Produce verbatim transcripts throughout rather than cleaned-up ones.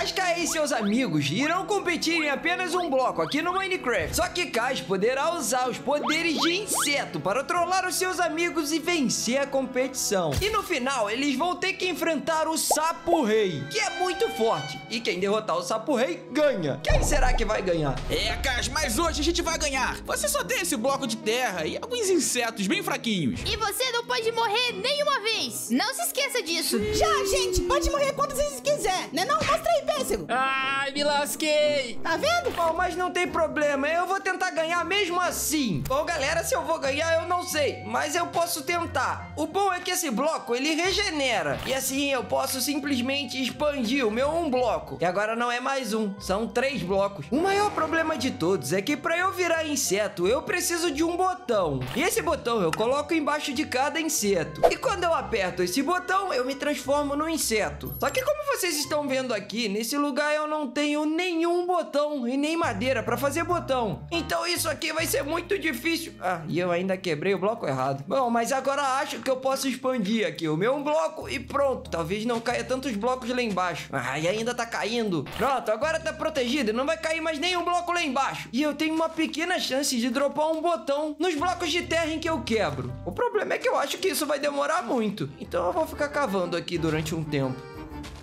Casca e seus amigos irão competir em apenas um bloco aqui no Minecraft. Só que Cas poderá usar os poderes de inseto para trollar os seus amigos e vencer a competição. E no final, eles vão ter que enfrentar o Sapo Rei, que é muito forte. E quem derrotar o Sapo Rei, ganha. Quem será que vai ganhar? É, Cas, mas hoje a gente vai ganhar. Você só tem esse bloco de terra e alguns insetos bem fraquinhos. E você não pode morrer nenhuma vez. Não se esqueça disso. Já, gente, pode morrer quantas vezes quiser, né não? Mostra aí, pêssego. Ai, me lasquei. Tá vendo? Bom, mas não tem problema, eu vou tentar ganhar mesmo assim. Bom, galera, se eu vou ganhar, eu não sei, mas eu posso tentar. O bom é que esse bloco, ele regenera. E assim eu posso simplesmente expandir o meu um bloco. E agora não é mais um, são três blocos. O maior problema de todos é que pra eu virar inseto, eu preciso de um botão. E esse botão eu coloco embaixo de cada inseto. E quando eu aperto esse botão, eu me transformo no inseto. Só que como vocês estão vendo aqui, nesse lugar eu não tenho nenhum botão e nem madeira pra fazer botão. Então isso aqui vai ser muito difícil. Ah, e eu ainda quebrei o bloco errado. Bom, mas agora acho que eu posso expandir aqui o meu bloco e pronto. Talvez não caia tantos blocos lá embaixo. Ah, e ainda tá caindo. Pronto, agora tá protegido. Não vai cair mais nenhum bloco lá embaixo. E eu tenho uma pequena chance de dropar um botão nos blocos de terra em que eu quebro. O problema é que eu acho que isso vai demorar muito. Então eu vou ficar cavando aqui durante um tempo.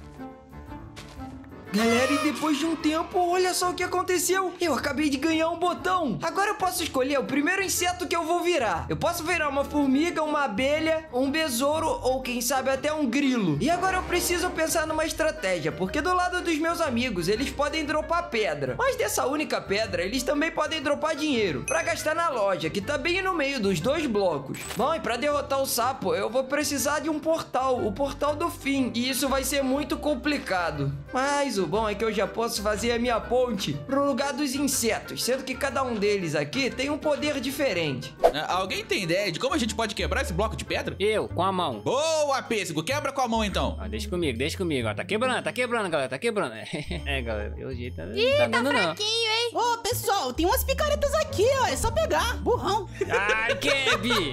Galera, e depois de um tempo, olha só o que aconteceu. Eu acabei de ganhar um botão. Agora eu posso escolher o primeiro inseto que eu vou virar. Eu posso virar uma formiga, uma abelha, um besouro ou quem sabe até um grilo. E agora eu preciso pensar numa estratégia, porque do lado dos meus amigos, eles podem dropar pedra. Mas dessa única pedra, eles também podem dropar dinheiro pra gastar na loja, que tá bem no meio dos dois blocos. Bom, e pra derrotar o sapo, eu vou precisar de um portal, o portal do fim. E isso vai ser muito complicado. Mas o bom é que eu já posso fazer a minha ponte pro lugar dos insetos, sendo que cada um deles aqui tem um poder diferente. Ah, alguém tem ideia de como a gente pode quebrar esse bloco de pedra? Eu, com a mão. Boa, pêssego, quebra com a mão então. Ó, deixa comigo, deixa comigo. Ó, tá quebrando, tá quebrando, galera, tá quebrando. É, galera, pelo jeito tá, Ih, tá tá dando não. fraquinho, hein? Ô, pessoal, tem umas picaretas aqui, ó. É só pegar. Burrão. Ai, Keb!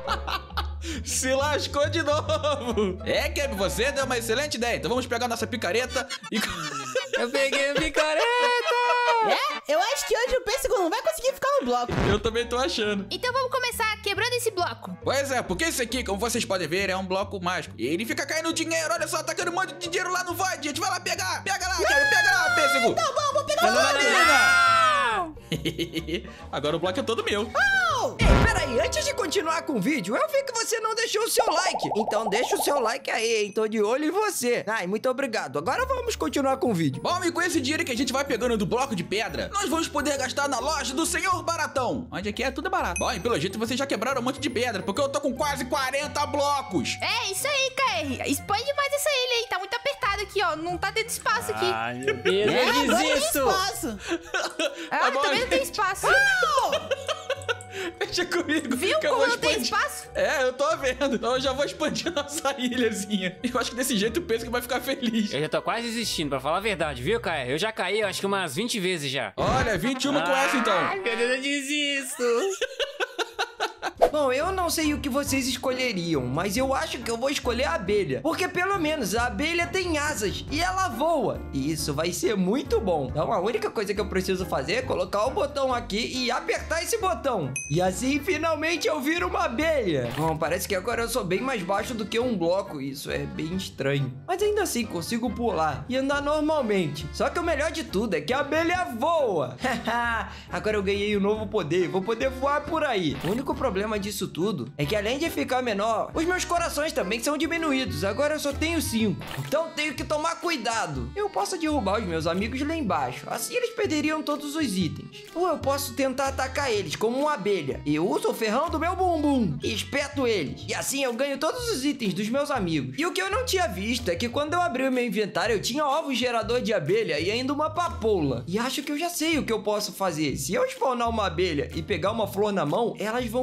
Se lascou de novo. É, Keb, você deu uma excelente ideia. Então vamos pegar nossa picareta e... Eu peguei a picareta! É, eu acho que hoje o pêssego não vai conseguir ficar no bloco. Eu também tô achando. Então vamos começar quebrando esse bloco. Pois é, porque esse aqui, como vocês podem ver, é um bloco mágico. E ele fica caindo dinheiro, olha só, tá caindo um monte de dinheiro lá no void. A gente vai lá pegar. Pega lá, Keb, pega lá, pêssego. Tá bom, vou pegar Vai lá, o menina. Agora o bloco é todo meu. Ei, peraí, antes de continuar com o vídeo, eu vi que você não deixou o seu like. Então deixa o seu like aí, hein? Tô de olho em você. Ai, muito obrigado. Agora vamos continuar com o vídeo. Bom, e com esse dinheiro que a gente vai pegando do bloco de pedra, nós vamos poder gastar na loja do Senhor Baratão. Onde aqui é tudo barato. Bom, e pelo jeito vocês já quebraram um monte de pedra, porque eu tô com quase quarenta blocos. É, isso aí, K R. Expande mais essa ilha aí. Tá muito apertado aqui, ó. Não tá tendo espaço aqui. Ai, meu Deus, É, eu agora tem desisto! espaço. Ah, bom, também não tem gente. espaço. Deixa comigo. Viu que eu como vou não tem expandir. espaço? É, eu tô vendo. Então eu já vou expandir nossa ilhazinha. Eu acho que desse jeito o Pêssego vai ficar feliz. Eu já tô quase desistindo, pra falar a verdade, viu, Caio? Eu já caí, eu acho que umas vinte vezes já. Olha, vinte e uma com essa então. Ai, meu Deus, eu desisto! Bom, eu não sei o que vocês escolheriam, mas eu acho que eu vou escolher a abelha. Porque pelo menos a abelha tem asas e ela voa. E isso vai ser muito bom. Então a única coisa que eu preciso fazer é colocar o botão aqui e apertar esse botão. E assim finalmente eu viro uma abelha. Bom, parece que agora eu sou bem mais baixo do que um bloco. Isso é bem estranho. Mas ainda assim consigo pular e andar normalmente. Só que o melhor de tudo é que a abelha voa. Agora eu ganhei um novo poder. Vou poder voar por aí. O único problema disso tudo é que além de ficar menor, os meus corações também são diminuídos. Agora eu só tenho cinco. Então tenho que tomar cuidado. Eu posso derrubar os meus amigos lá embaixo. Assim eles perderiam todos os itens. Ou eu posso tentar atacar eles como uma abelha. Eu uso o ferrão do meu bumbum e espeto eles. E assim eu ganho todos os itens dos meus amigos. E o que eu não tinha visto é que quando eu abri o meu inventário eu tinha ovos gerador de abelha e ainda uma papoula. E acho que eu já sei o que eu posso fazer. Se eu spawnar uma abelha e pegar uma flor na mão, elas vão me seguir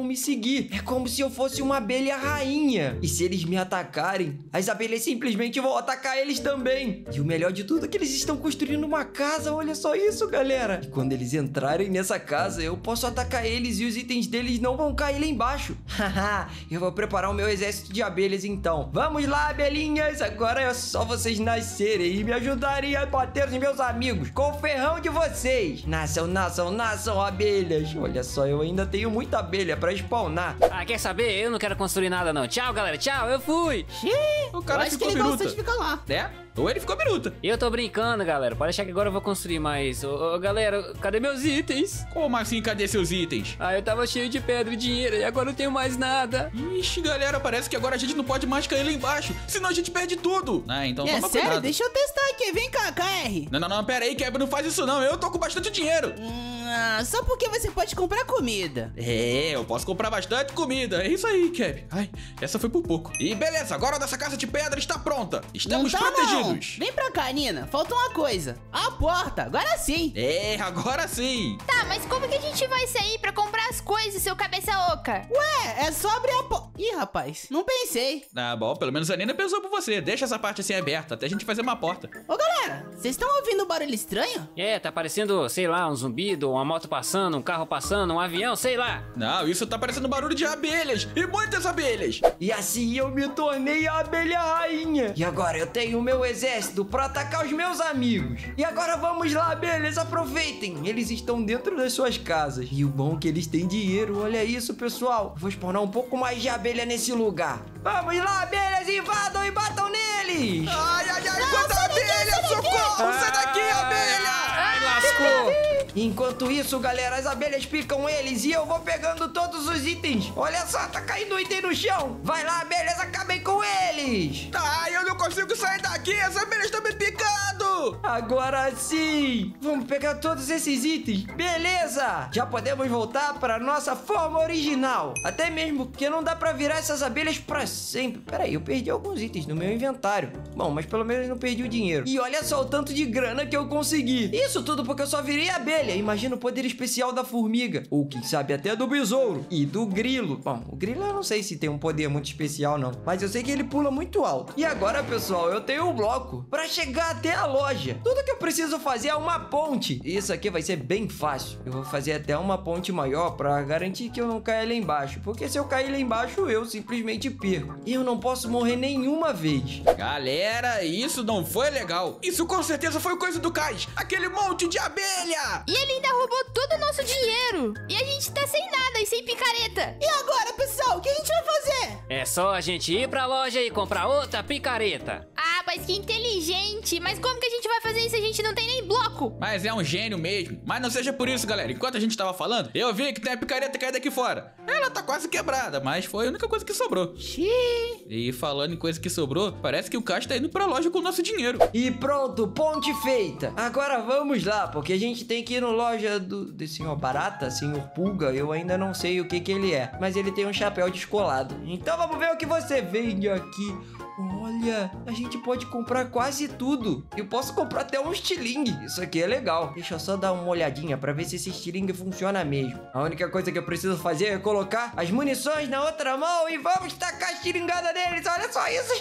consegui. É como se eu fosse uma abelha rainha. E se eles me atacarem, as abelhas simplesmente vão atacar eles também. E o melhor de tudo é que eles estão construindo uma casa. Olha só isso, galera. E quando eles entrarem nessa casa, eu posso atacar eles e os itens deles não vão cair lá embaixo. Haha, eu vou preparar o meu exército de abelhas então. Vamos lá, abelhinhas. Agora é só vocês nascerem e me ajudarem a bater nos meus amigos com o ferrão de vocês. Nasçam, nasçam, nasçam, abelhas. Olha só, eu ainda tenho muita abelha pra spawnar. Ah, quer saber? Eu não quero construir nada, não. Tchau, galera. Tchau, eu fui. O Eu cara acho que ficou ele biruta. gosta de ficar lá. É? Ou ele ficou biruta. Eu tô brincando, galera. Pode deixar que agora eu vou construir mais. Ô, ô, galera, cadê meus itens? Como assim, cadê seus itens? Ah, eu tava cheio de pedra e dinheiro e agora não tenho mais nada. Ixi, galera, parece que agora a gente não pode mais cair lá embaixo, senão a gente perde tudo. Ah, então É toma sério? cuidado. Deixa eu testar aqui. Vem cá, K R. Não, não, não, pera aí, Kevin, não faz isso não. Eu tô com bastante dinheiro. Hum, ah, só porque você pode comprar comida. É, eu posso comprar bastante comida. É isso aí, Kevin. Ai, essa foi por pouco. E beleza, agora nossa casa de pedra está pronta. Estamos Não tá, protegidos. não. Vem pra cá, Nina. Falta uma coisa. A porta. Agora sim. É, agora sim. Tá, mas como que a gente vai sair pra comprar as coisas, seu cabeça oca? Ué, é só abrir a porta. Ih, rapaz. Não pensei. Ah, bom, pelo menos a Nina pensou por você. Deixa essa parte assim aberta até a gente fazer uma porta. Ô, galera. Vocês estão ouvindo um barulho estranho? É, tá parecendo, sei lá, um zumbido, uma moto passando, um carro passando, um avião, sei lá. Não, isso tá parecendo barulho de abelhas. E muitas abelhas. E assim eu me tornei a abelha rainha. E agora eu tenho o meu exército pra atacar os meus amigos. E agora vamos lá, abelhas, aproveitem. Eles estão dentro das suas casas. E o bom é que eles têm dinheiro. Olha isso, pessoal. Vou spawnar um pouco mais de abelha nesse lugar. Vamos lá, abelhas, invadam e batam neles. Ai, ai, ai, quanta abelha, socorro. Sai daqui, abelha. Ai, lascou. Enquanto isso, galera, as abelhas picam eles e eu vou pegando todos os itens. Olha só, tá caindo item no chão. Vai lá, abelhas, acabem com eles. Ai, eu não consigo sair daqui. As abelhas estão me picando. Agora sim! Vamos pegar todos esses itens. Beleza! Já podemos voltar para nossa forma original. Até mesmo porque não dá pra virar essas abelhas pra sempre. Pera aí, eu perdi alguns itens no meu inventário. Bom, mas pelo menos não perdi o dinheiro. E olha só o tanto de grana que eu consegui. Isso tudo porque eu só virei abelha. Imagina o poder especial da formiga. Ou quem sabe até do besouro. E do grilo. Bom, o grilo eu não sei se tem um poder muito especial não. Mas eu sei que ele pula muito alto. E agora, pessoal, eu tenho um bloco pra chegar até a loja. Tudo que eu preciso fazer é uma ponte. Isso aqui vai ser bem fácil. Eu vou fazer até uma ponte maior pra garantir que eu não caia lá embaixo. Porque se eu cair lá embaixo, eu simplesmente perco. E eu não posso morrer nenhuma vez. Galera, isso não foi legal. Isso com certeza foi coisa do Cais. Aquele monte de abelha. E ele ainda roubou todo o nosso dinheiro. E a gente tá sem nada e sem picareta. E agora, pessoal? O que a gente vai fazer? É só a gente ir pra loja e comprar outra picareta. Ah, mas que inteligente. Mas como que a gente vai fazer isso se a gente não tem nem bloco? Mas é um gênio mesmo. Mas não seja por isso, galera. Enquanto a gente tava falando, eu vi que tem a picareta caída aqui fora. Ela tá quase quebrada, mas foi a única coisa que sobrou. Xiii. E falando em coisa que sobrou, parece que o Cais tá indo pra loja com o nosso dinheiro. E pronto, ponte feita. Agora vamos lá, porque a gente tem que ir na loja do, do senhor Barata, senhor Pulga. Eu ainda não sei o que que ele é, mas ele tem um chapéu descolado. Então vamos ver o que você vende aqui. Olha, a gente pode comprar quase tudo. Eu posso comprar até um estilingue. Isso aqui é legal. Deixa eu só dar uma olhadinha pra ver se esse estilingue funciona mesmo. A única coisa que eu preciso fazer é colocar as munições na outra mão e vamos tacar a estilingada neles. Olha só isso.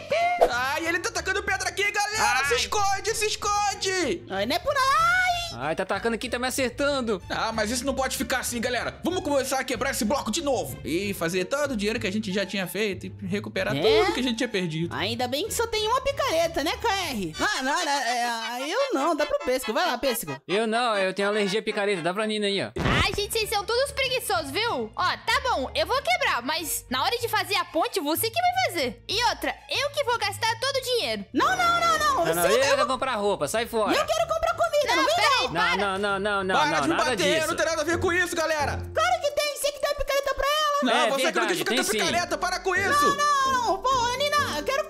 Ai, ele tá atacando pedra aqui, galera. Ai. Se esconde, se esconde. Ai, não é por aí. Ai, tá atacando aqui, tá me acertando. Ah, mas isso não pode ficar assim, galera. Vamos começar a quebrar esse bloco de novo. E fazer todo o dinheiro que a gente já tinha feito e recuperar É? tudo que a gente tinha perdido. Ainda bem que só tem uma picareta, né, K R? Ah, não, não, é, eu não. Dá pro Pêssego. Vai lá, Pêssego. Eu não, eu tenho alergia à picareta. Dá pra Nina aí, ó. Ai, gente, vocês são todos preguiçosos, viu? Ó, tá bom, eu vou quebrar, mas na hora de fazer a ponte, você que vai fazer. E outra, eu que vou gastar todo o dinheiro. Não, não, não, não. Não, Você não, eu eu, quero comprar roupa, sai fora. eu quero comprar comida, não, Não, vem peraí, não. Não, para. não, não, não, não, Para não, de nada bater, disso. não tem nada a ver com isso, galera. Claro que tem. Você que deu a picareta pra ela. Não, É você que não verdade, quis ficar tem com a sim. picareta, para com isso. Não, não. Pô, Nina, eu quero comida.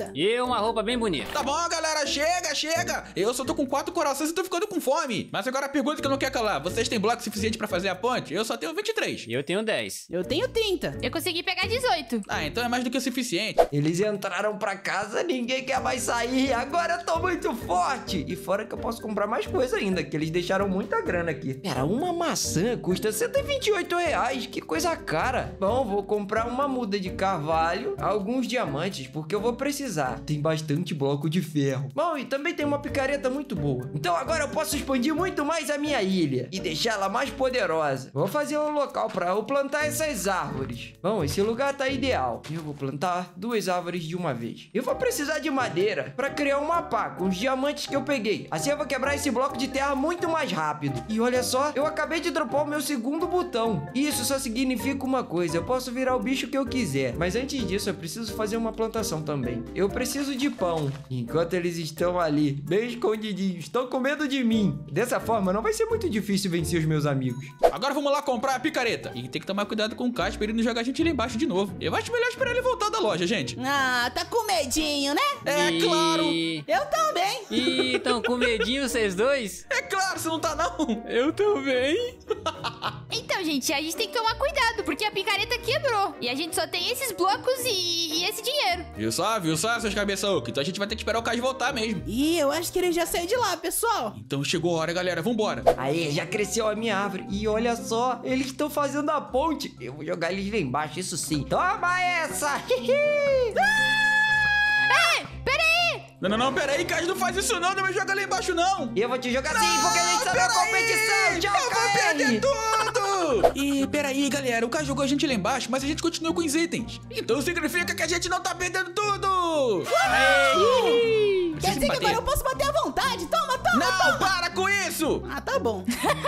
comida. E uma roupa bem bonita. Tá bom, galera, chega, chega. Eu só tô com quatro corações e tô ficando com fome. Mas agora a pergunta que eu não quero calar. Vocês têm bloco suficiente pra fazer a ponte? Eu só tenho vinte e três. E eu tenho dez. Eu tenho trinta. Eu consegui pegar dezoito. Ah, então é mais do que o suficiente. Eles entraram pra casa, ninguém quer mais sair. Agora eu tô muito forte. E fora que eu posso comprar mais coisa ainda, que eles deixaram muita grana aqui. Pera, uma maçã custa cento e vinte e oito reais. Que coisa cara. Bom, vou comprar uma muda de carvalho, alguns diamantes, porque eu vou precisar. Tem bastante bloco de ferro. Bom, e também tem uma picareta muito boa. Então agora eu posso expandir muito mais a minha ilha e deixá-la mais poderosa. Vou fazer um local pra eu plantar essas árvores. Bom, esse lugar tá ideal. Eu vou plantar duas árvores de uma vez. Eu vou precisar de madeira pra criar uma pá com os diamantes que eu peguei. Assim eu vou quebrar esse bloco de terra muito mais rápido. E olha só, eu acabei de dropar o meu segundo botão. Isso só significa uma coisa: eu posso virar o bicho que eu quiser. Mas antes disso, eu preciso fazer uma plantação também. Eu preciso de pão. Enquanto eles estão ali, bem escondidinhos, estão com medo de mim. Dessa forma, não vai ser muito difícil vencer os meus amigos. Agora vamos lá comprar a picareta. E tem que tomar cuidado com o Casper e não jogar a gente lá embaixo de novo. Eu acho melhor esperar ele voltar da loja, gente. Ah, tá com medinho, né? É E- claro. Eu também. Ih, tão com medinho vocês dois? É claro, você não tá não. Eu também. Então, gente, a gente tem que tomar cuidado, porque a picareta quebrou. E a gente só tem esses blocos e, e esse dinheiro. Viu só, viu só, seus cabeção? Então a gente vai ter que esperar o Cas voltar mesmo. Ih, eu acho que ele já saiu de lá, pessoal. Então chegou a hora, galera. Vambora. Aí, já cresceu a minha árvore. E olha só, eles estão fazendo a ponte. Eu vou jogar eles lá embaixo, isso sim. Toma essa! Ei, peraí! Não, não, não, pera aí, Cas, não faz isso não. Não me joga lá embaixo, não. Eu vou te jogar sim, porque a gente tá na pera aí, competição. Tchau, eu vou K R. perder tudo. E pera aí, galera. O Cas jogou a gente lá embaixo, mas a gente continua com os itens. Então significa que a gente não tá perdendo tudo. Quer Preciso dizer que bater. agora eu posso bater à vontade? Toma, toma, Não, toma. para com isso. Ah, tá bom.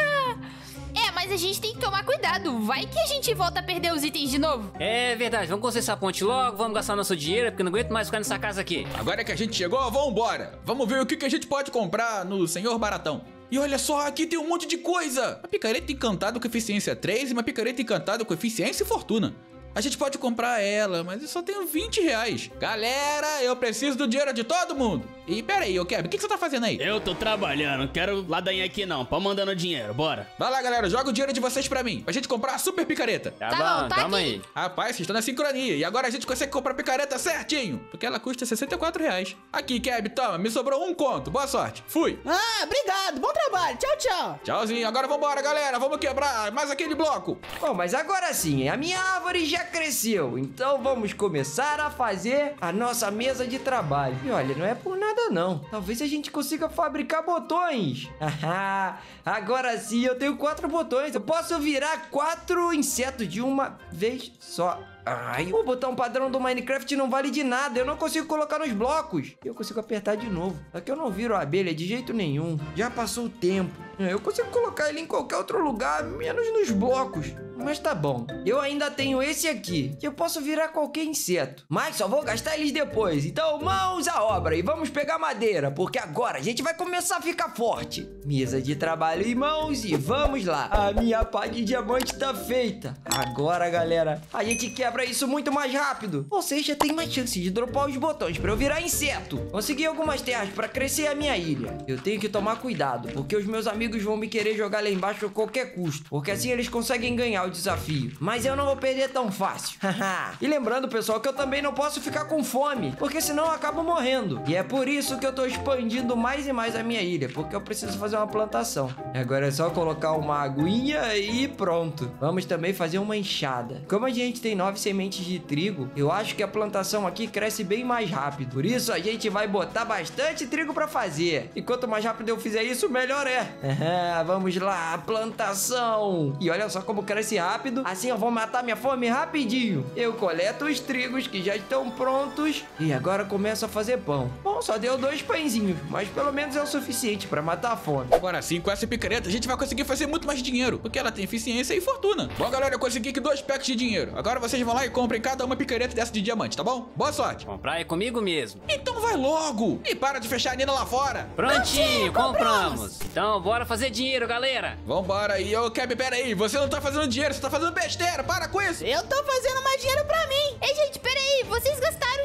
É, mas a gente tem que tomar cuidado. Vai que a gente volta a perder os itens de novo. É verdade, vamos construir essa ponte logo, vamos gastar nosso dinheiro, porque eu não aguento mais ficar nessa casa aqui. Agora que a gente chegou, vambora. Vamos ver o que, que a gente pode comprar no Senhor Baratão. E olha só, aqui tem um monte de coisa. Uma picareta encantada com eficiência três e uma picareta encantada com eficiência e fortuna. A gente pode comprar ela, mas eu só tenho vinte reais. Galera, eu preciso do dinheiro de todo mundo. E pera aí, ô Kevin, o que, que você tá fazendo aí? Eu tô trabalhando, não quero ladainha aqui não. Pode mandando dinheiro, bora. Vai lá, galera, joga o dinheiro de vocês pra mim, pra gente comprar a super picareta. Tá, Tá bom, bom, tá calma aqui. aí. Rapaz, vocês estão na sincronia. E agora a gente consegue comprar a picareta certinho, porque ela custa sessenta e quatro reais. Aqui, Kevin, toma, me sobrou um conto. Boa sorte. Fui. Ah, obrigado. Bom trabalho. Tchau, tchau. Tchauzinho. Agora vambora, galera. Vamos quebrar mais aquele bloco. Bom, mas agora sim, a minha árvore já cresceu. Então vamos começar a fazer a nossa mesa de trabalho. E olha, não é por nada não. Talvez a gente consiga fabricar botões. Haha, agora sim eu tenho quatro botões. Eu posso virar quatro insetos de uma vez só. Ai, o botão padrão do Minecraft não vale de nada. Eu não consigo colocar nos blocos. Eu consigo apertar de novo. Só que eu não viro a abelha de jeito nenhum. Já passou o tempo. Eu consigo colocar ele em qualquer outro lugar, menos nos blocos. Mas tá bom. Eu ainda tenho esse aqui, que eu posso virar qualquer inseto. Mas só vou gastar eles depois. Então, mãos à obra e vamos pegar madeira, porque agora a gente vai começar a ficar forte. Mesa de trabalho em mãos e vamos lá. A minha pá de diamante tá feita. Agora, galera, a gente quebra isso muito mais rápido. Ou seja, tem mais chance de dropar os botões pra eu virar inseto. Consegui algumas terras pra crescer a minha ilha. Eu tenho que tomar cuidado, porque os meus amigos vão me querer jogar lá embaixo a qualquer custo, porque assim eles conseguem ganhar o desafio. Mas eu não vou perder tão fácil. E lembrando, pessoal, que eu também não posso ficar com fome, porque senão eu acabo morrendo. E é por isso que eu tô expandindo mais e mais a minha ilha, porque eu preciso fazer uma plantação. Agora é só colocar uma aguinha e pronto. Vamos também fazer uma enxada. Como a gente tem nove sementes de trigo, eu acho que a plantação aqui cresce bem mais rápido. Por isso a gente vai botar bastante trigo pra fazer. E quanto mais rápido eu fizer isso, melhor é. Vamos lá, plantação. E olha só como cresce rápido. Assim eu vou matar minha fome rapidinho. Eu coleto os trigos que já estão prontos e agora começo a fazer pão. Bom, só deu dois pãezinhos, mas pelo menos é o suficiente pra matar a fome. Agora sim, com essa picareta, a gente vai conseguir fazer muito mais dinheiro, porque ela tem eficiência e fortuna. Bom, galera, eu consegui aqui dois packs de dinheiro. Agora vocês vão lá e comprem cada uma picareta dessa de diamante, tá bom? Boa sorte. Comprar é comigo mesmo. Então vai logo. E para de fechar a Nina lá fora. Prontinho, compramos. Então bora fazer dinheiro, galera. Vambora aí. Ô, Kevin, pera aí. Você não tá fazendo dinheiro, você tá fazendo besteira. Para com isso. Eu tô fazendo mais dinheiro pra mim. Ei, gente, peraí. Vocês gastaram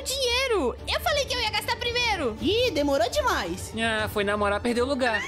dinheiro. Eu falei que eu ia gastar primeiro. Ih, demorou demais. Ah, foi namorar, perdeu o lugar.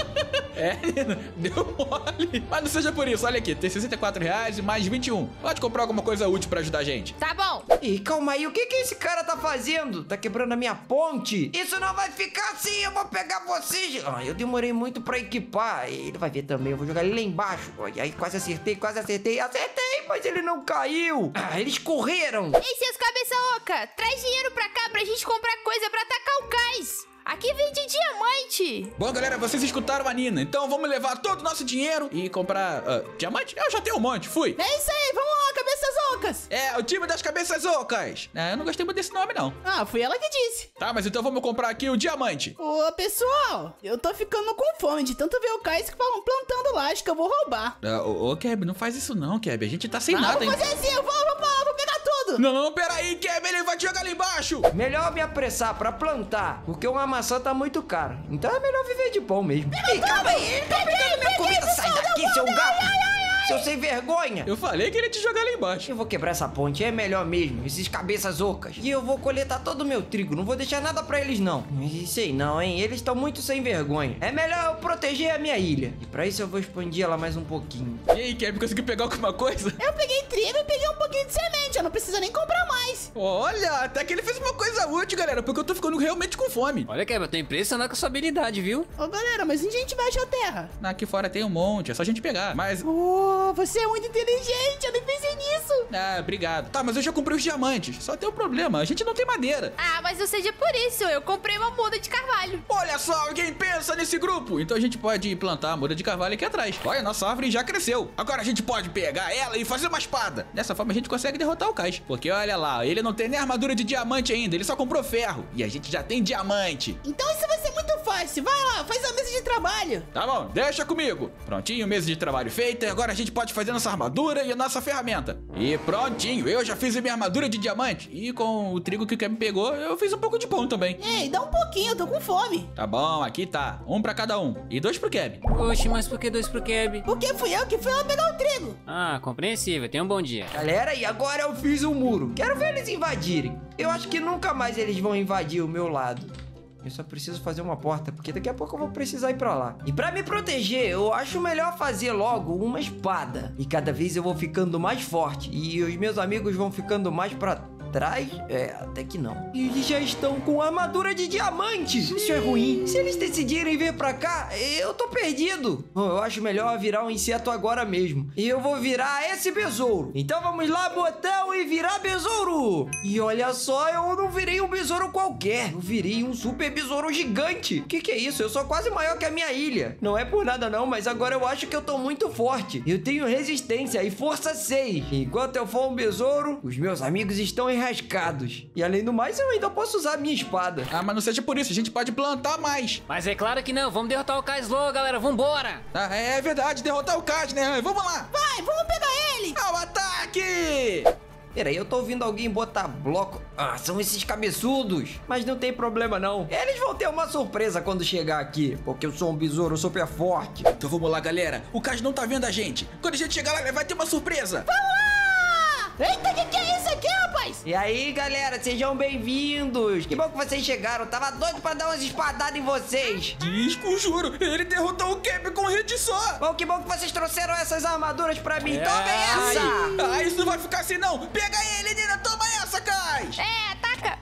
É, Nina, deu mole. Mas não seja por isso, olha aqui, tem sessenta e quatro reais e mais vinte e um. Pode comprar alguma coisa útil pra ajudar a gente. Tá bom. Ih, calma aí, o que que esse cara tá fazendo? Tá quebrando a minha ponte? Isso não vai ficar assim, eu vou pegar vocês. Ah, eu demorei muito pra equipar. Ele vai ver também, eu vou jogar ele lá embaixo. Olha aí, quase acertei, quase acertei. Acertei, mas ele não caiu. Ah, eles correram. Ei, seus cabeça oca, traz dinheiro pra cá pra gente comprar coisa pra atacar o cais. Aqui vende diamante. Bom, galera, vocês escutaram a Nina, então vamos levar todo o nosso dinheiro e comprar ah, diamante? Eu já tenho um monte, fui. É isso aí, vamos lá, cabeças ocas. É, o time das cabeças ocas. É, eu não gostei muito desse nome, não. Ah, foi ela que disse. Tá, mas então vamos comprar aqui o diamante. Ô, pessoal, eu tô ficando com fome de tanto ver o Kais que falam plantando lá, acho que eu vou roubar. Ah, ô, ô, Keb, não faz isso não, Keb. A gente tá sem Ah, nada, vou hein? fazer assim, eu vou, vou, vou, vou pegar tudo. Não, não, peraí, Keb, ele vai te jogar ali embaixo. Melhor me apressar pra plantar, porque uma maçã tá muito cara. Então é melhor viver de pão mesmo. Ei, calma aí, ele tá pegando minha comida. Sai daqui, seu gato. Seu sem vergonha. Eu falei que ele ia te jogar lá embaixo. Eu vou quebrar essa ponte, é melhor mesmo, esses cabeças ocas. E eu vou coletar todo o meu trigo, não vou deixar nada pra eles não. E sei não, hein, eles estão muito sem vergonha. É melhor eu proteger a minha ilha. E pra isso eu vou expandir ela mais um pouquinho. E aí, Keb, conseguiu pegar alguma coisa? Eu peguei trigo e peguei um pouquinho de semente, eu não preciso nem comprar mais. Olha, até que ele fez uma coisa útil, galera, porque eu tô ficando realmente com fome. Olha, Keb, eu tô impressionado com a sua habilidade, viu? Ô, galera, mas onde a gente vai achar terra? Aqui fora tem um monte, é só a gente pegar. Mas... Ô, você é muito inteligente, eu nem pensei nisso. Ah, obrigado. Tá, mas eu já comprei os diamantes. Só tem um problema, a gente não tem madeira. Ah, mas não seja por isso, eu comprei uma muda de carvalho. Olha só, alguém pensa nesse grupo. Então a gente pode plantar a muda de carvalho aqui atrás. Olha, nossa árvore já cresceu. Agora a gente pode pegar ela e fazer uma espada. Dessa forma a gente consegue derrotar o Kais. Porque olha lá, ele não tem nem armadura de diamante ainda, ele só comprou ferro. E a gente já tem diamante. Então isso vai ser muito fácil, vai lá, faz a mesa de trabalho. Tá bom, deixa comigo. Prontinho, mesa de trabalho feita. E agora a gente pode fazer nossa armadura e a nossa ferramenta. E prontinho, eu já fiz a minha armadura de diamante. E com o trigo que o Keb pegou, eu fiz um pouco de pão também. Ei, dá um pouquinho, eu tô com fome. Tá bom, aqui tá. Um pra cada um. E dois pro Keb. Oxe, mas por que dois pro Keb? Porque fui eu que fui lá pegar o trigo. Ah, compreensível, tenha um bom dia. Galera, e agora eu fiz um muro. Quero ver eles invadirem. Eu acho que nunca mais eles vão invadir o meu lado. Eu só preciso fazer uma porta, porque daqui a pouco eu vou precisar ir pra lá. E pra me proteger, eu acho melhor fazer logo uma espada. E cada vez eu vou ficando mais forte. E os meus amigos vão ficando mais pra trás. É, até que não. E eles já estão com armadura de diamante. Isso é ruim. Se eles decidirem vir pra cá, eu tô perdido. Bom, eu acho melhor virar um inseto agora mesmo. E eu vou virar esse besouro. Então vamos lá, botão, e virar besouro. E olha só, eu não virei um besouro qualquer. Eu virei um super besouro gigante. Que que é isso? Eu sou quase maior que a minha ilha. Não é por nada não, mas agora eu acho que eu tô muito forte. Eu tenho resistência e força seis. Enquanto eu for um besouro, os meus amigos estão enrascados. E além do mais, eu ainda posso usar a minha espada. Ah, mas não seja por isso, a gente pode plantar mais. Mas é claro que não, vamos derrotar o Kais logo, galera, vambora! Ah, é verdade, derrotar o Kais, né? Vamos lá. Vai, vamos pegar ele. Ao ataque! Peraí, eu tô ouvindo alguém botar bloco. Ah, são esses cabeçudos. Mas não tem problema não. Eles vão ter uma surpresa quando chegar aqui. Porque eu sou um besouro super forte. Então vamos lá, galera. O Kais não tá vendo a gente. Quando a gente chegar lá, ele vai ter uma surpresa. Vamos lá. Eita, o que, que é isso aqui, rapaz? E aí, galera, sejam bem-vindos. Que bom que vocês chegaram. Tava doido pra dar umas espadadas em vocês. Disco, juro. Ele derrotou o Keb com um hit só. Bom, que bom que vocês trouxeram essas armaduras pra mim. É. Tomem essa. Ah, isso não vai ficar assim, não. Pega ele, Nina. Toma essa, Kais. É, ataca.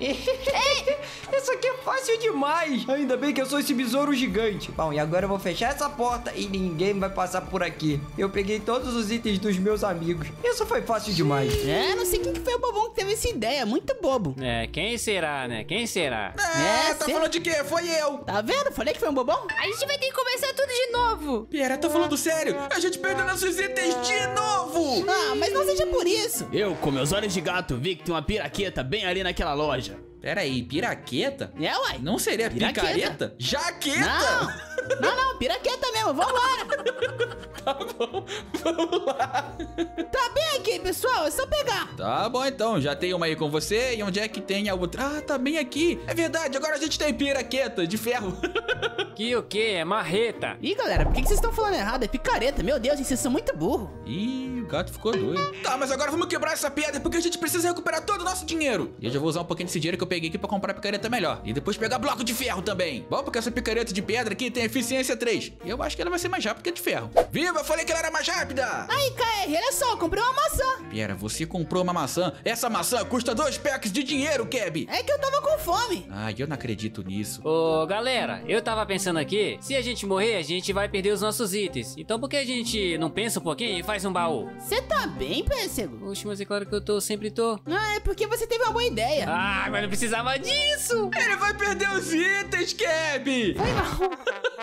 Isso aqui é fácil demais. Ainda bem que eu sou esse besouro gigante. Bom, e agora eu vou fechar essa porta e ninguém vai passar por aqui. Eu peguei todos os itens dos meus amigos. Isso foi fácil demais. É, não sei quem que foi o bobão que teve essa ideia, muito bobo. É, quem será, né? Quem será? É, É, tá sim. falando de quê? Foi eu. Tá vendo? Falei que foi um bobão? A gente vai ter que começar tudo de novo. Pera, tá falando sério? A gente perdeu nossos itens de novo. Ah, mas não seja por isso. Eu, com meus olhos de gato, vi que tem uma piraqueta bem ali naquela loja. Pera aí, piraqueta? É, uai. Não seria Piraqueta. picareta? Jaqueta? Não, não, não, piraqueta mesmo, vambora. Tá bom, vamos lá. Tá bem aqui, pessoal, é só pegar. Tá bom, então. Já tem uma aí com você. E onde é que tem a outra? Ah, tá bem aqui. É verdade, agora a gente tem piraqueta de ferro. Que o quê? É marreta. Ih, galera, por que que vocês estão falando errado? É picareta, meu Deus, vocês são muito burros. Ih, o gato ficou doido. Tá, mas agora vamos quebrar essa pedra porque a gente precisa recuperar todo o nosso dinheiro. E eu já vou usar um pouquinho desse dinheiro que eu peguei aqui pra comprar picareta melhor. E depois pegar bloco de ferro também. Bom, porque essa picareta de pedra aqui tem eficiência três. E eu acho que ela vai ser mais rápida que a de ferro. Viva, eu falei que ela era mais rápida. Aí, K R, olha só, eu comprei uma maçã. Pera, você comprou uma maçã? Essa maçã custa dois packs de dinheiro, Keb. É que eu tava com fome. Ai, eu não acredito nisso. Ô, galera, eu tava pensando aqui, se a gente morrer, a gente vai perder os nossos itens. Então por que a gente não pensa um pouquinho e faz um baú? Você tá bem, Pêssego? Oxe, mas é claro que eu tô, sempre tô. Ah, é porque você teve uma boa ideia. Ah, mas não precisava disso. Ele vai perder os itens, Keb. Foi mal.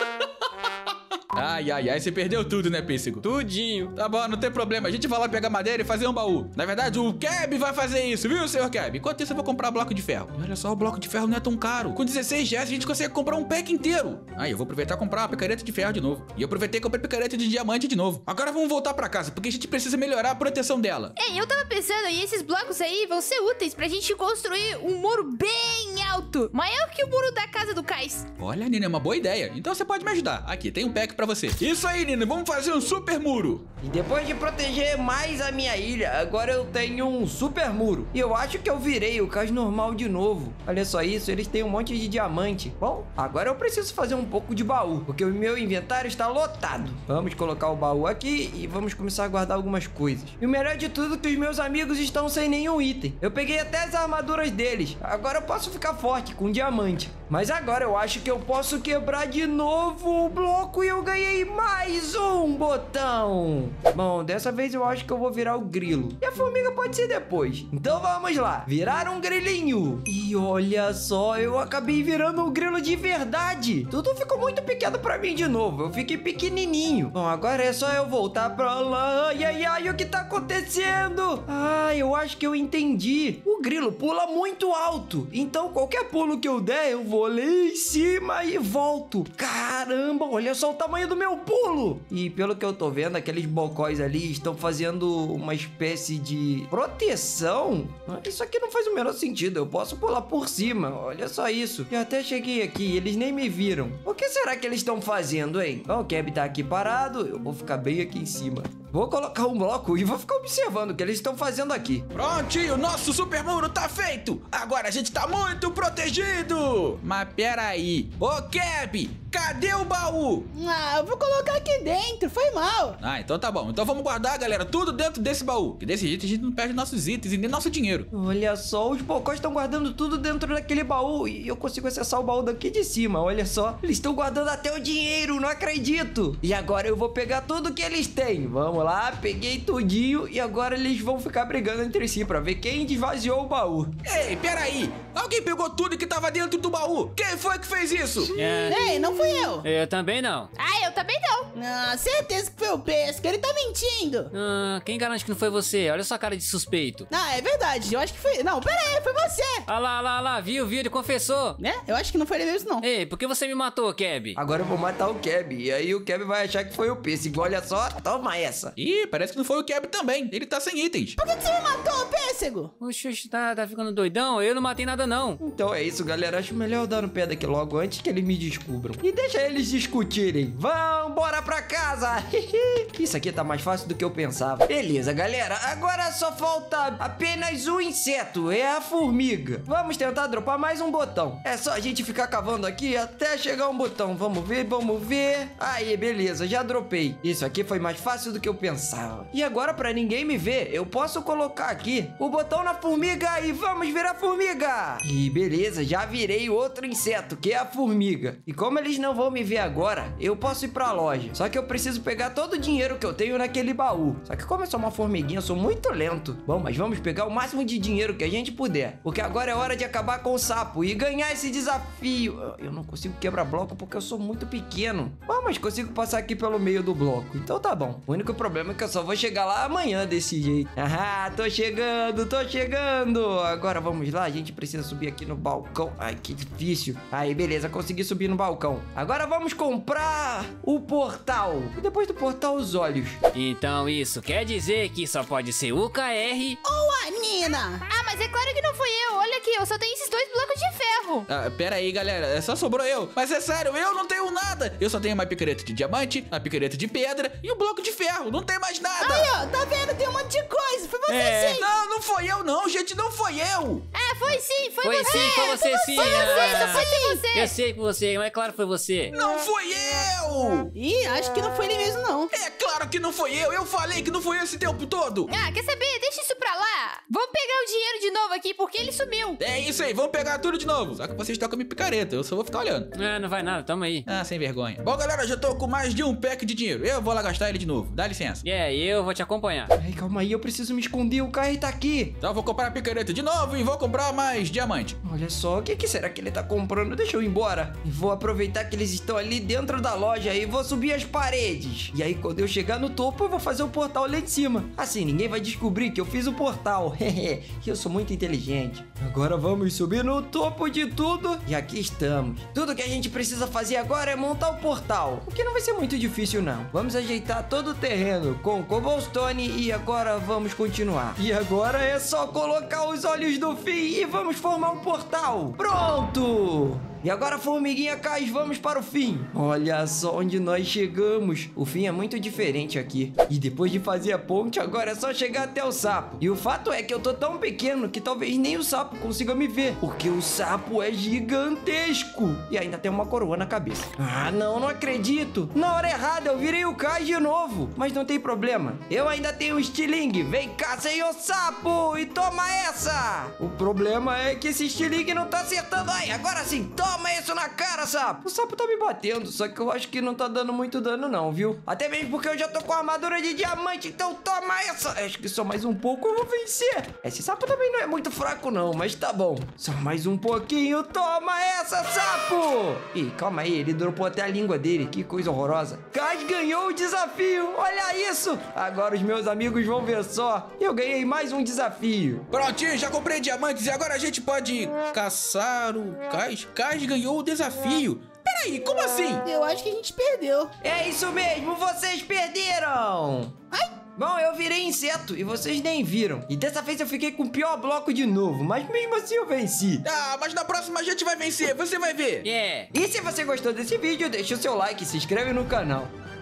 Ai, ai, ai, você perdeu tudo, né, Pêssego? Tudinho. Tá bom, não tem problema. A gente vai lá pegar madeira e fazer um baú. Na verdade, o Keb vai fazer isso, viu, senhor Keb? Enquanto isso, eu vou comprar bloco de ferro. E olha só, o bloco de ferro não é tão caro. Com dezesseis reais, a gente consegue comprar um pack inteiro. Aí, eu vou aproveitar e comprar uma picareta de ferro de novo. E eu aproveitei e comprei picareta de diamante de novo. Agora vamos voltar pra casa, porque a gente precisa melhorar a proteção dela. Ei, eu tava pensando, e esses blocos aí vão ser úteis pra gente construir um muro bem alto. Maior que o muro da casa do Cais. Olha, Nina, é uma boa ideia. Então você pode me ajudar. Aqui, tem um pack pra você. Isso aí, Nina, vamos fazer um super muro. E depois de proteger mais a minha ilha, agora eu tenho um super muro. E eu acho que eu virei o Cais normal de novo. Olha só isso, eles têm um monte de diamante. Bom, agora eu preciso fazer um pouco de baú, porque o meu inventário está lotado. Vamos colocar o baú aqui e vamos começar a guardar algumas coisas. E o melhor de tudo é que os meus amigos estão sem nenhum item. Eu peguei até as armaduras deles. Agora eu posso ficar forte com diamante. Mas agora eu acho que eu posso quebrar de novo o bloco e eu ganhei mais um botão. Bom, dessa vez eu acho que eu vou virar o grilo. E a formiga pode ser depois. Então vamos lá. Virar um grilinho. E olha só, eu acabei virando um grilo de verdade. Tudo ficou muito pequeno pra mim de novo. Eu fiquei pequenininho. Bom, agora é só eu voltar pra lá. Ai, ai, ai, o que tá acontecendo? Ah, eu acho que eu entendi. O grilo pula muito alto. Então qualquer pulo que eu der, eu vou lá em cima e volto. Caramba, olha só o tamanho do meu pulo. E pelo que eu tô vendo, aqueles bocóis ali estão fazendo uma espécie de proteção. Isso aqui não faz o menor sentido. Eu posso pular por cima. Olha só isso. Eu até cheguei aqui, eles nem me viram. O que será que eles estão fazendo, hein? Bom, o Keb tá aqui parado. Eu vou ficar bem aqui em cima. Vou colocar um bloco e vou ficar observando o que eles estão fazendo aqui. Prontinho, nosso super muro tá feito. Agora a gente tá muito protegido. Mas peraí. Ô, Keb, cadê o baú? Ah, eu vou colocar aqui dentro, foi mal. Ah, então tá bom. Então vamos guardar, galera, tudo dentro desse baú. Que desse jeito a gente não perde nossos itens e nem nosso dinheiro. Olha só, os bocós estão guardando tudo dentro daquele baú. E eu consigo acessar o baú daqui de cima, olha só. Eles estão guardando até o dinheiro, não acredito. E agora eu vou pegar tudo que eles têm. Vamos lá, peguei tudinho. E agora eles vão ficar brigando entre si pra ver quem esvaziou o baú. Ei, peraí. Alguém pegou tudo que tava dentro do baú. Quem foi que fez isso? É, Ei, não fui eu. eu também não. Ah, eu também não. Ah, certeza que foi o Pesco, ele tá mentindo. Ah, quem garante que não foi você? Olha sua cara de suspeito. Ah, é verdade, eu acho que foi... Não, pera aí, foi você. Ah lá, lá, lá, viu, viu, ele confessou. Né? Eu acho que não foi ele mesmo, não. Ei, por que você me matou, Keb? Agora eu vou matar o Keb. E aí o Keb vai achar que foi o Pêssego. Olha só, toma essa. Ih, parece que não foi o Keb também. Ele tá sem itens. Por que que você me matou, Pêssego? Oxe, oxe, tá, tá ficando doidão? Eu não matei nada, não. Então é isso, galera. Acho melhor eu dar no pé daqui logo antes que eles me descubram. E deixa eles discutirem. Vão, bora pra casa. Isso aqui tá mais fácil do que eu pensava. Beleza, galera. Agora só falta apenas um inseto. É a formiga. Vamos tentar dropar mais um botão. É só a gente ficar cavando aqui até chegar um botão. Vamos ver, vamos ver. Aí, beleza. Já dropei. Isso aqui foi mais fácil do que eu pensava. E agora, pra ninguém me ver, eu posso colocar aqui o botão na formiga e vamos virar formiga. E beleza, já virei outro inseto, que é a formiga. E como eles não vão me ver agora, eu posso ir pra loja. Só que eu preciso pegar todo o dinheiro que eu tenho naquele baú. Só que como eu sou uma formiguinha, eu sou muito lento. Bom, mas vamos pegar o máximo de dinheiro que a gente puder. Porque agora é hora de acabar com o sapo e ganhar esse desafio. Eu não consigo quebrar bloco porque eu sou muito pequeno. Bom, mas consigo passar aqui pelo meio do bloco. Então tá bom. O único problema é que eu só vou chegar lá amanhã desse jeito. Ah, tô chegando, tô chegando. Agora vamos lá, a gente precisa subir aqui no balcão. Ai, que difícil. Aí, beleza, consegui subir no balcão. Agora vamos comprar o portão portal. E depois do portal, os olhos. Então isso quer dizer que só pode ser o K R. Ou a Nina. Ah, mas é claro que não fui eu. Olha aqui, eu só tenho esses dois blocos de ferro. Ah, pera aí, galera. Só sobrou eu. Mas é sério, eu não tenho nada. Eu só tenho uma picareta de diamante, uma picareta de pedra e um bloco de ferro. Não tem mais nada. Aí, ó, tá vendo? Tem um monte de coisa. Foi você É. sim. Não, não foi eu não, gente. Não foi eu. É, foi sim, foi, Foi você. sim, foi você sim. Foi você, Ah. só pode ser você. Eu sei que você, mas é claro que foi você. Não foi eu. Ih, acho que não foi ele mesmo, não. É claro que não foi eu. Eu falei que não foi eu esse tempo todo. Ah, quer saber? Deixa isso pra lá. Vamos pegar o dinheiro de novo aqui, porque ele sumiu. É isso aí, vamos pegar tudo de novo. Só que vocês estão com a minha picareta, eu só vou ficar olhando. Ah, não vai nada, toma aí. Ah, sem vergonha. Bom, galera, já tô com mais de um pack de dinheiro. Eu vou lá gastar ele de novo. Dá licença. É, eu vou te acompanhar. Ai, calma aí, eu preciso me esconder. O K R tá aqui. Então eu vou comprar a picareta de novo e vou comprar mais diamante. Olha só, o que, que será que ele tá comprando? Deixa eu ir embora. E vou aproveitar que eles estão ali dentro da loja e vou subir as paredes. E aí, quando eu chegar no topo, eu vou fazer o portal lá de cima. Assim, ninguém vai descobrir que eu fiz o portal. Eu sou muito inteligente. Agora vamos subir no topo de tudo. E aqui estamos. Tudo que a gente precisa fazer agora é montar o portal. O que não vai ser muito difícil, não. Vamos ajeitar todo o terreno com cobblestone e agora vamos continuar. E agora é só colocar os olhos do fim e vamos formar um portal. Pronto! E agora, formiguinha Cais, vamos para o fim. Olha só onde nós chegamos. O fim é muito diferente aqui. E depois de fazer a ponte, agora é só chegar até o sapo. E o fato é que eu tô tão pequeno que talvez nem o sapo consiga me ver. Porque o sapo é gigantesco. E ainda tem uma coroa na cabeça. Ah, não, não acredito. Na hora errada eu virei o Cais de novo. Mas não tem problema. Eu ainda tenho um estilingue. Vem cá, senhor sapo, e toma essa. O problema é que esse estilingue não tá acertando. Ai, agora sim, toma. Toma isso na cara, sapo! O sapo tá me batendo, só que eu acho que não tá dando muito dano não, viu? Até mesmo porque eu já tô com a armadura de diamante, então toma essa! Acho que só mais um pouco eu vou vencer. Esse sapo também não é muito fraco não, mas tá bom. Só mais um pouquinho, toma essa, sapo! Ih, calma aí, ele dropou até a língua dele, que coisa horrorosa. Cais ganhou o desafio, olha isso! Agora os meus amigos vão ver só. Eu ganhei mais um desafio. Prontinho, já comprei diamantes e agora a gente pode caçar o Cais. Cais ganhou o desafio. Peraí, como assim? Eu acho que a gente perdeu. É isso mesmo, vocês perderam! Ai! Bom, eu virei inseto e vocês nem viram. E dessa vez eu fiquei com o pior bloco de novo, mas mesmo assim eu venci. Ah, mas na próxima a gente vai vencer, você vai ver. É. E se você gostou desse vídeo, deixa o seu like e se inscreve no canal.